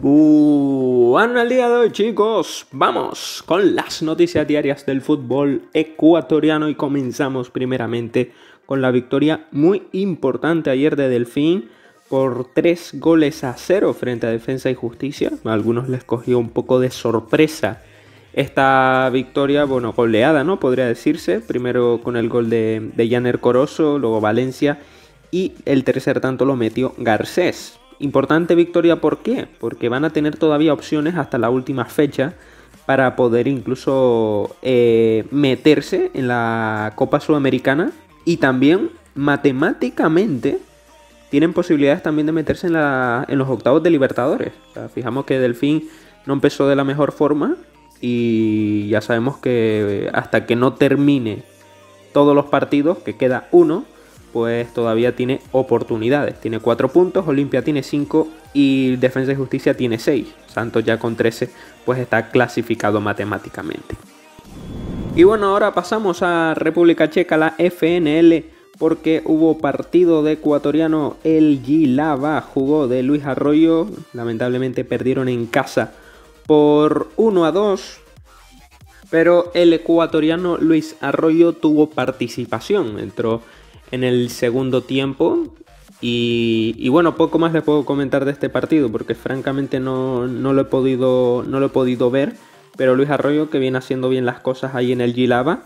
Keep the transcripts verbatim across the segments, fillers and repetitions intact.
Bueno, el día de hoy, chicos, vamos con las noticias diarias del fútbol ecuatoriano y comenzamos primeramente con la victoria muy importante ayer de Delfín por tres goles a cero frente a Defensa y Justicia. A algunos les cogió un poco de sorpresa esta victoria, bueno, goleada, ¿no? Podría decirse. Primero con el gol de, de Yaner Corozo, luego Valencia y el tercer tanto lo metió Garcés. Importante victoria, ¿por qué? Porque van a tener todavía opciones hasta la última fecha para poder incluso eh, meterse en la Copa Sudamericana y también matemáticamente tienen posibilidades también de meterse en, la, en los octavos de Libertadores. O sea, fijamos que Delfín no empezó de la mejor forma y ya sabemos que hasta que no termine todos los partidos, que queda uno, pues todavía tiene oportunidades. Tiene cuatro puntos, Olimpia tiene cinco y Defensa y Justicia tiene seis. Santos ya con trece pues está clasificado matemáticamente. Y bueno, ahora pasamos a República Checa, la F N L, porque hubo partido de ecuatoriano. El Jihlava jugó de Luis Arroyo. Lamentablemente perdieron en casa por uno a dos. Pero el ecuatoriano Luis Arroyo tuvo participación. Entró en el segundo tiempo y, y bueno, poco más les puedo comentar de este partido porque francamente no, no, lo he podido, no lo he podido ver, pero Luis Arroyo que viene haciendo bien las cosas ahí en el Jihlava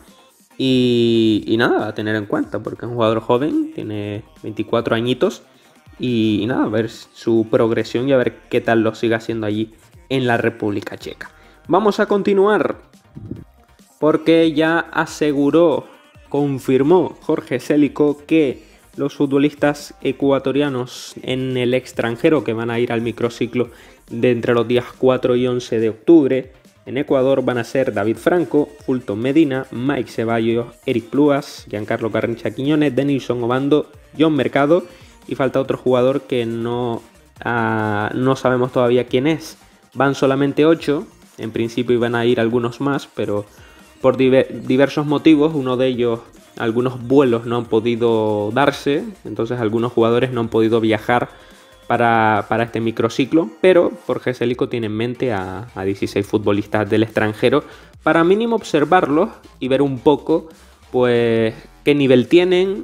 y, y nada, a tener en cuenta porque es un jugador joven, tiene veinticuatro añitos y, y nada, a ver su progresión y a ver qué tal lo sigue haciendo allí en la República Checa. Vamos a continuar porque ya aseguró, confirmó Jorge Célico que los futbolistas ecuatorianos en el extranjero que van a ir al microciclo de entre los días cuatro y once de octubre en Ecuador van a ser David Franco, Fulton Medina, Mike Ceballos, Eric Pluas, Giancarlo Garrincha Quiñones, Denilson Obando, John Mercado y falta otro jugador que no, uh, no sabemos todavía quién es. Van solamente ocho, en principio iban a ir algunos más, pero por diver diversos motivos, uno de ellos, algunos vuelos no han podido darse, entonces algunos jugadores no han podido viajar para, para este microciclo, pero Jorge Célico tiene en mente a, a dieciséis futbolistas del extranjero para mínimo observarlos y ver un poco pues qué nivel tienen,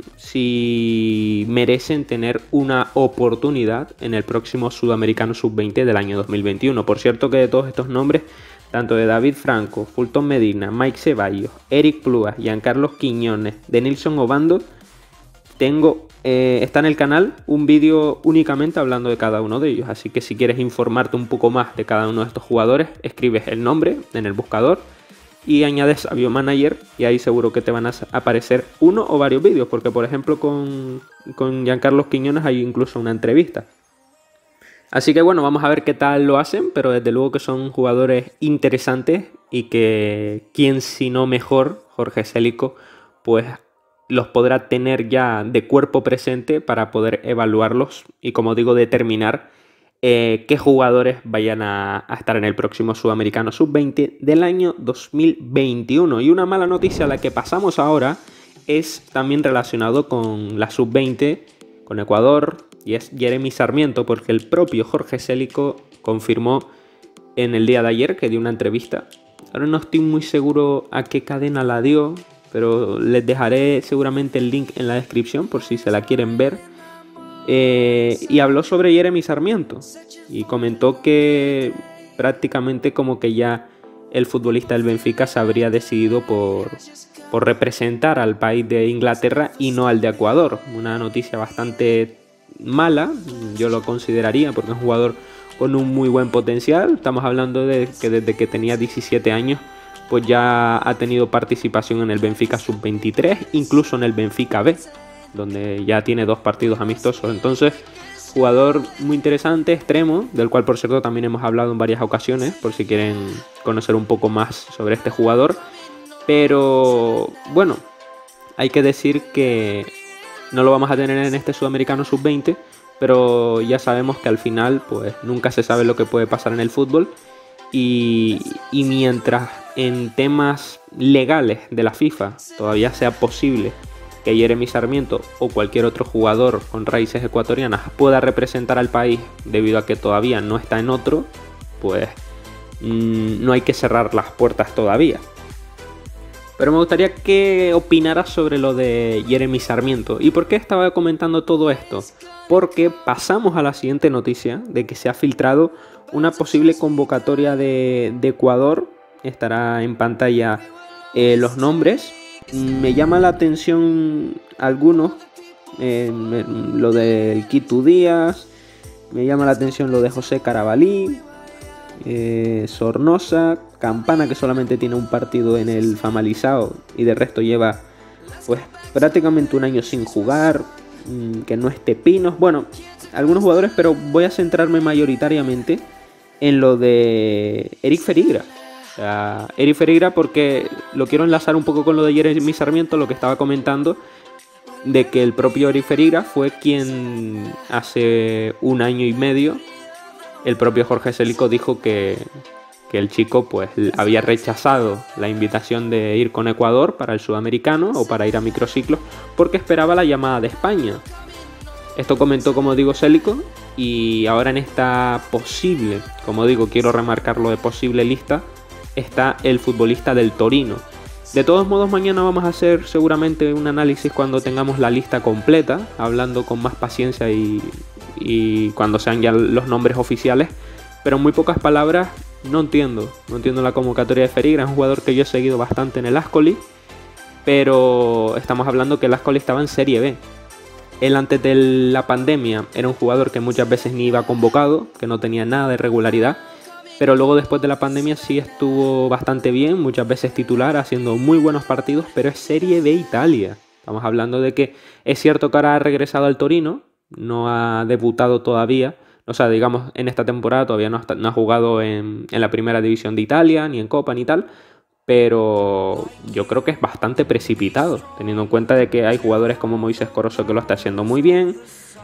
si merecen tener una oportunidad en el próximo Sudamericano sub veinte del año dos mil veintiuno. Por cierto que de todos estos nombres, tanto de David Franco, Fulton Medina, Mike Ceballos, Eric Pluas, Giancarlo Quiñones, Denilson Obando, tengo, eh, está en el canal un vídeo únicamente hablando de cada uno de ellos. Así que si quieres informarte un poco más de cada uno de estos jugadores, escribes el nombre en el buscador y añades a Biomanager y ahí seguro que te van a aparecer uno o varios vídeos. Porque por ejemplo con, con Giancarlo Quiñones hay incluso una entrevista. Así que bueno, vamos a ver qué tal lo hacen, pero desde luego que son jugadores interesantes y que quién si no mejor, Jorge Célico, pues los podrá tener ya de cuerpo presente para poder evaluarlos y, como digo, determinar eh, qué jugadores vayan a, a estar en el próximo Sudamericano sub veinte del año dos mil veintiuno. Y una mala noticia a la que pasamos ahora es también relacionado con la sub veinte, con Ecuador, y es Jeremy Sarmiento, porque el propio Jorge Célico confirmó en el día de ayer que dio una entrevista. Ahora no estoy muy seguro a qué cadena la dio, pero les dejaré seguramente el link en la descripción por si se la quieren ver. Eh, y habló sobre Jeremy Sarmiento y comentó que prácticamente como que ya el futbolista del Benfica se habría decidido por, por representar al país de Inglaterra y no al de Ecuador. Una noticia bastante mala, yo lo consideraría, porque es un jugador con un muy buen potencial. Estamos hablando de que desde que tenía diecisiete años pues ya ha tenido participación en el Benfica sub veintitrés, incluso en el Benfica B, donde ya tiene dos partidos amistosos. Entonces, jugador muy interesante, extremo, del cual por cierto también hemos hablado en varias ocasiones, por si quieren conocer un poco más sobre este jugador. Pero bueno, hay que decir que no lo vamos a tener en este Sudamericano sub veinte, pero ya sabemos que al final pues nunca se sabe lo que puede pasar en el fútbol y, y mientras en temas legales de la FIFA todavía sea posible que Jeremy Sarmiento o cualquier otro jugador con raíces ecuatorianas pueda representar al país debido a que todavía no está en otro, pues mmm, no hay que cerrar las puertas todavía. Pero me gustaría que opinaras sobre lo de Jeremy Sarmiento. ¿Y por qué estaba comentando todo esto? Porque pasamos a la siguiente noticia de que se ha filtrado una posible convocatoria de, de Ecuador. Estará en pantalla eh, los nombres. Me llama la atención algunos. Eh, lo del Quito Díaz. Me llama la atención lo de José Carabalí. Eh, Sornosa, Campana, que solamente tiene un partido en el Famalizao y de resto lleva pues prácticamente un año sin jugar, mmm, que no es Tepinos, bueno, algunos jugadores, pero voy a centrarme mayoritariamente en lo de Eric Ferigra. O sea, Eric Ferigra, porque lo quiero enlazar un poco con lo de Jeremy Sarmiento, lo que estaba comentando, de que el propio Eric Ferigra fue quien hace un año y medio, el propio Jorge Célico dijo que, que el chico pues había rechazado la invitación de ir con Ecuador para el sudamericano o para ir a microciclos porque esperaba la llamada de España. Esto comentó, como digo, Célico, y ahora en esta posible, como digo, quiero remarcarlo de posible lista, está el futbolista del Torino. De todos modos, mañana vamos a hacer seguramente un análisis cuando tengamos la lista completa, hablando con más paciencia y, y cuando sean ya los nombres oficiales. Pero en muy pocas palabras, no entiendo. No entiendo la convocatoria de Ferigra. Es un jugador que yo he seguido bastante en el Ascoli, pero estamos hablando que el Ascoli estaba en Serie B. Él antes de la pandemia era un jugador que muchas veces ni iba convocado, que no tenía nada de regularidad. Pero luego después de la pandemia sí estuvo bastante bien, muchas veces titular, haciendo muy buenos partidos, pero es Serie B Italia. Estamos hablando de que es cierto que ahora ha regresado al Torino, no ha debutado todavía, o sea, digamos, en esta temporada todavía no, está, no ha jugado en, en la primera división de Italia, ni en Copa, ni tal, pero yo creo que es bastante precipitado, teniendo en cuenta de que hay jugadores como Moisés Corozo que lo está haciendo muy bien,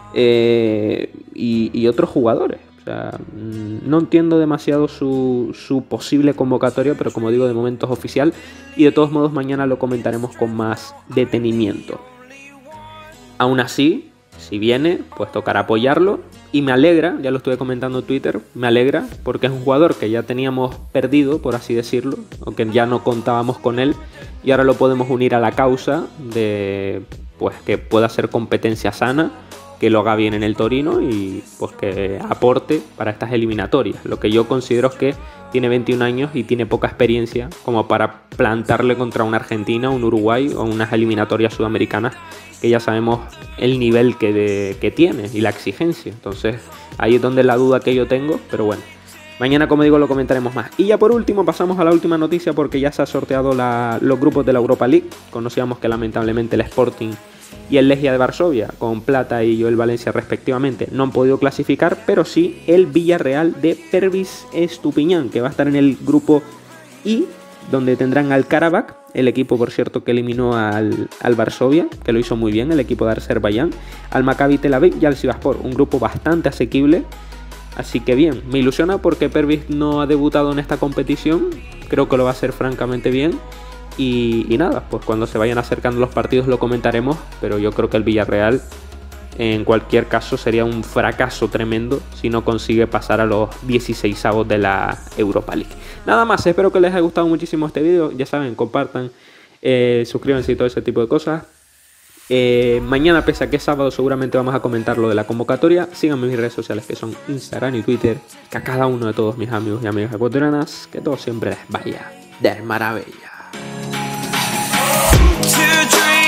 eh, y, y otros jugadores. O sea, no entiendo demasiado su, su posible convocatoria, pero como digo, de momento es oficial y de todos modos mañana lo comentaremos con más detenimiento. Aún así, si viene, pues tocará apoyarlo y me alegra, ya lo estuve comentando en Twitter, me alegra porque es un jugador que ya teníamos perdido, por así decirlo, aunque ya no contábamos con él y ahora lo podemos unir a la causa de pues que pueda ser competencia sana, que lo haga bien en el Torino y pues que aporte para estas eliminatorias. Lo que yo considero es que tiene veintiún años y tiene poca experiencia como para plantarle contra una Argentina, un Uruguay o unas eliminatorias sudamericanas que ya sabemos el nivel que, de, que tiene y la exigencia. Entonces ahí es donde la duda que yo tengo, pero bueno. Mañana, como digo, lo comentaremos más. Y ya por último pasamos a la última noticia porque ya se ha sorteado la, los grupos de la Europa League. Conocíamos que lamentablemente el Sporting y el Legia de Varsovia, con Plata y Joel Valencia respectivamente, no han podido clasificar, pero sí el Villarreal de Pervis Estupiñán, que va a estar en el grupo I, donde tendrán al Karabakh, el equipo, por cierto, que eliminó al, al Varsovia, que lo hizo muy bien, el equipo de Azerbaiyán, al Maccabi Tel Aviv y al Sivasspor, un grupo bastante asequible. Así que bien, me ilusiona porque Pervis no ha debutado en esta competición, creo que lo va a hacer francamente bien. Y, y nada, pues cuando se vayan acercando los partidos lo comentaremos, pero yo creo que el Villarreal en cualquier caso sería un fracaso tremendo si no consigue pasar a los dieciseisavos de la Europa League. Nada más, espero que les haya gustado muchísimo este vídeo, ya saben, compartan, eh, suscríbanse y todo ese tipo de cosas. Eh, mañana, pese a que es sábado, seguramente vamos a comentar lo de la convocatoria. Síganme en mis redes sociales que son Instagram y Twitter, que a cada uno de todos mis amigos y amigas ecuatorianas, que todo siempre les vaya de maravilla. To dream